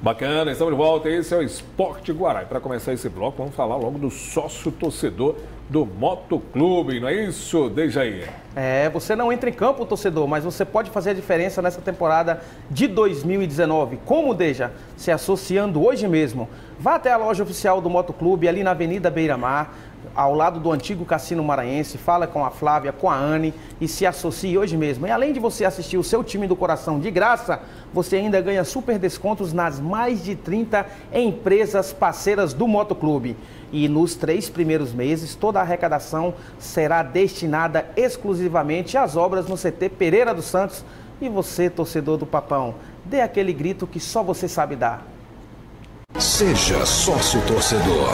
Bacana, estamos de volta. Esse é o Esporte Guará. E para começar esse bloco, vamos falar logo do sócio torcedor do Motoclube, não é isso, Dejaí? Você não entra em campo, torcedor, mas você pode fazer a diferença nessa temporada de 2019. Como, Deja? Se associando hoje mesmo. Vá até a loja oficial do Motoclube, ali na Avenida Beira-Mar, ao lado do antigo Cassino Maranhense. Fala com a Flávia, com a Anne e se associe hoje mesmo. E além de você assistir o seu time do coração de graça, você ainda ganha super descontos nas mais de 30 empresas parceiras do Motoclube. E nos 3 primeiros meses, toda a arrecadação será destinada exclusivamente às obras no CT Pereira dos Santos. E você, torcedor do Papão, dê aquele grito que só você sabe dar. Seja sócio torcedor.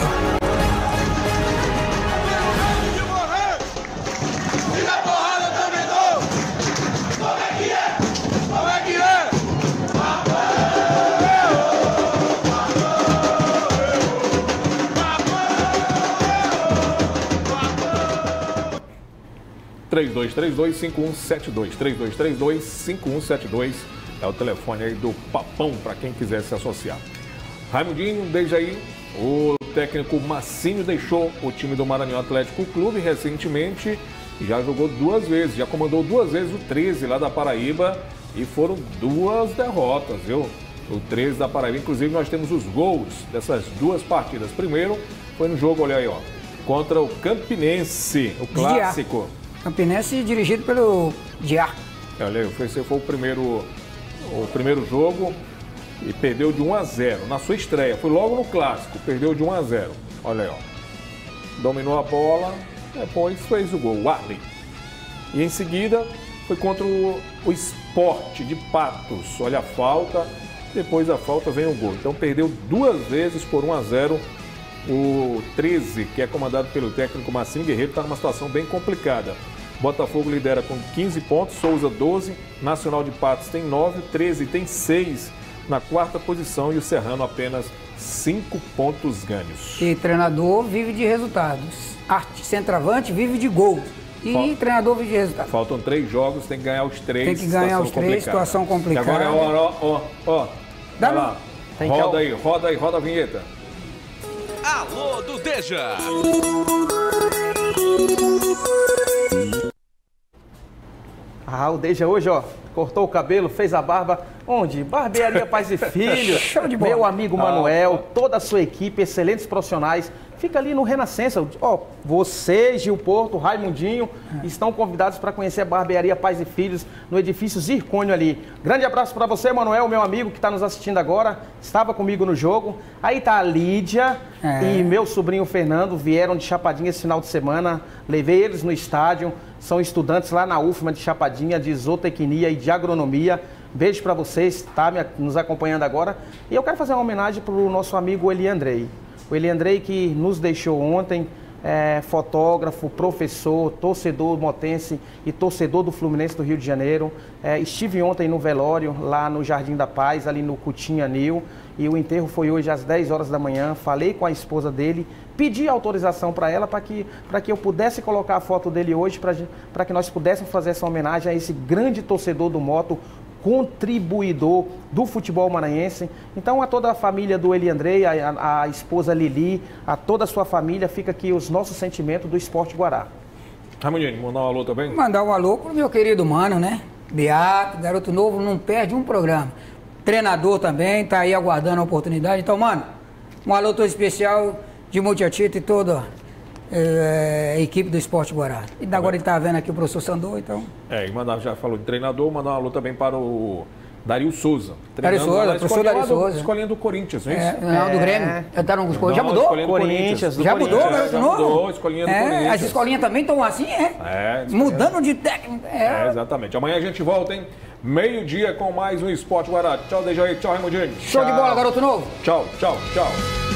Três dois 5172 3232-5172 é o telefone aí do Papão para quem quiser se associar. Raimundinho, desde aí, o técnico Massinho deixou o time do Maranhão Atlético Clube recentemente, já jogou 2 vezes, já comandou 2 vezes o 13 lá da Paraíba e foram 2 derrotas, viu? O 13 da Paraíba, inclusive nós temos os gols dessas 2 partidas. Primeiro foi no jogo, olha aí, ó, contra o Campinense, o clássico. Campinense dirigido pelo Diá. Olha aí, esse foi o primeiro jogo e perdeu de 1-0 na sua estreia. Foi logo no clássico, perdeu de 1-0. Olha aí, ó. Dominou a bola, depois fez o gol, o Arley. E em seguida foi contra o Sport de Patos. Olha a falta, depois da falta vem o gol. Então perdeu 2 vezes por 1-0. O 13, que é comandado pelo técnico Massinho Guerreiro, está numa situação bem complicada. Botafogo lidera com 15 pontos, Souza 12, Nacional de Patos tem 9, 13 tem 6 na 4ª posição e o Serrano apenas 5 pontos ganhos. E treinador vive de resultados. Centroavante vive de gols. E treinador vive de resultados. Faltam 3 jogos, tem que ganhar os 3. Tem que ganhar os 3, situação complicada. E agora é a hora, ó. Vai lá. Roda a vinheta. Alô do Deja! O Deja hoje, ó, cortou o cabelo, fez a barba. Onde? Barbearia Pais e Filhos. Show de bola. Meu amigo Manuel, toda a sua equipe, excelentes profissionais. Fica ali no Renascença. Ó, você, Gil Porto, Raimundinho, estão convidados para conhecer a Barbearia Pais e Filhos no edifício Zircônio ali. Grande abraço para você, Manuel, meu amigo que está nos assistindo agora. Estava comigo no jogo. Aí tá a Lídia e meu sobrinho Fernando, vieram de Chapadinha esse final de semana. Levei eles no estádio. São estudantes lá na UFMA de Chapadinha, de zootecnia e de agronomia. Beijo para vocês, tá nos acompanhando agora. E eu quero fazer uma homenagem para o nosso amigo Eliandrei. O Eliandrei que nos deixou ontem, fotógrafo, professor, torcedor motense e torcedor do Fluminense do Rio de Janeiro. Estive ontem no velório, lá no Jardim da Paz, ali no Cutinha Nil, e o enterro foi hoje às 10 horas da manhã. Falei com a esposa dele, pedi autorização para ela para que eu pudesse colocar a foto dele hoje, para que nós pudéssemos fazer essa homenagem a esse grande torcedor do moto, contribuidor do futebol maranhense. Então, a toda a família do Eliandrei, a esposa Lili, a toda a sua família, fica aqui os nossos sentimentos do Esporte Guará. Raimundinho, mandar um alô também? Mandar um alô pro meu querido mano, né? Beato, garoto novo, não perde um programa. Treinador também, tá aí aguardando a oportunidade. Então, mano, um alô todo especial de Multiatito e toda a equipe do Esporte Guará. E agora ele tá vendo aqui o professor Sandor, então... E já falou de treinador, mandar um alô também para o Dario Souza. Dario Souza, professor Dario Souza. Escolinha do Corinthians, não é isso? Não, do Grêmio. Já mudou? Corinthians. Já mudou, garoto novo? Mudou, escolinha do Corinthians. As escolinhas também estão assim, mudando de técnico. Exatamente. Amanhã a gente volta, hein? 12:00 com mais um Esporte Guará. Tchau, Dejaí. Tchau, Raimundinho. Show de bola, garoto novo. Tchau.